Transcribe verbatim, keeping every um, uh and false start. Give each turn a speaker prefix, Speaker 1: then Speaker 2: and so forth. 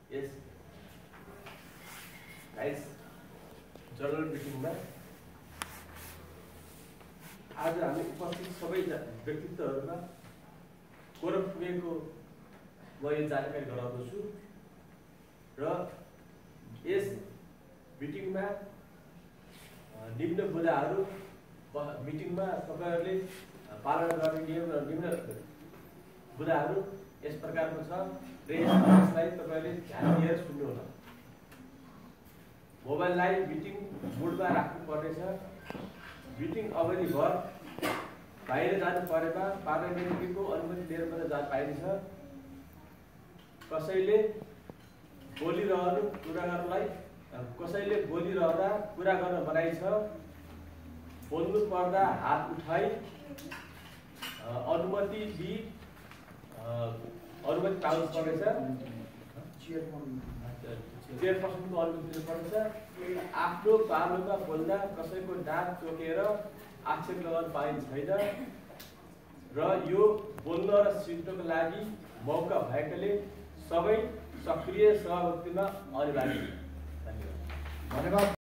Speaker 1: यस guys general मिटिङमा आज हामी उपस्थित सबै व्यक्तित्वहरूमा कोरम पुगेको म यो जानकारी गराउँदछु र यस मिटिङमा निम्न बुदाहरू मिटिङमा तपाईहरुले पालना गर्ने नियम र निम्न बुदाहरू यस प्रकारको छ र यसलाई तपाईहरुले ध्यान दिएर सुन्नुहोला। मोबाइललाई मिटिङ मोडमा राख्नु पर्नेछ। मिटिङ अवधिभर बाहिर जानु परेमा पार्लियामेन्ट्रीको अनुमति लिएर मात्र जान पाइन्छ। कसैले बोलिरहनु कुरा गर्नलाई कसैले बोलिरहँदा कुरा गर्न मनाइ छ। बोल्नु पर्दा हात उठाई अनुमति दिई अनुमति पाउनु पर्नेछ। चेयरपर्सनको अनुमति दिनुपर्नेछ। आफ्नो पालोमा बोल्दा कसैको नाक चोकेर आक्षेप लगाउन पाइने छैन र यो बोल्न र सिक्नको लागि मौका भएकाले सबै सक्रिय सहभागितामा अनिवार्य। धन्यवाद।
Speaker 2: धन्यवाद।